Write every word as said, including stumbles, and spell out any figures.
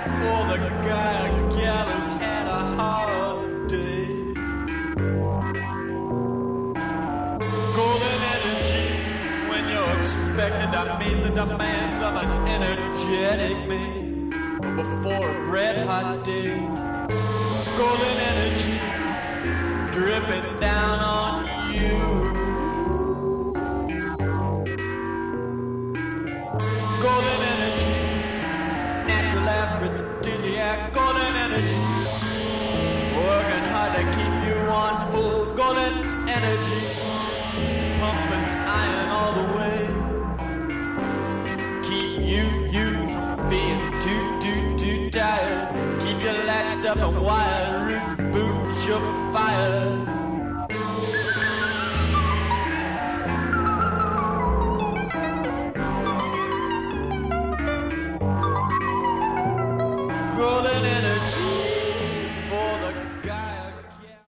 for the guy or gal who's had a hard day. Golden energy when you're expected to meet the demands of an energetic man before a red hot day. Golden energy dripping down on you. Golden energy, natural aphrodisiac. Golden energy, working hard to keep you on full. Golden energy, pumping iron all the way. Keep you, you from being too, too, too tired. Keep you latched up and wired, reboot your fire.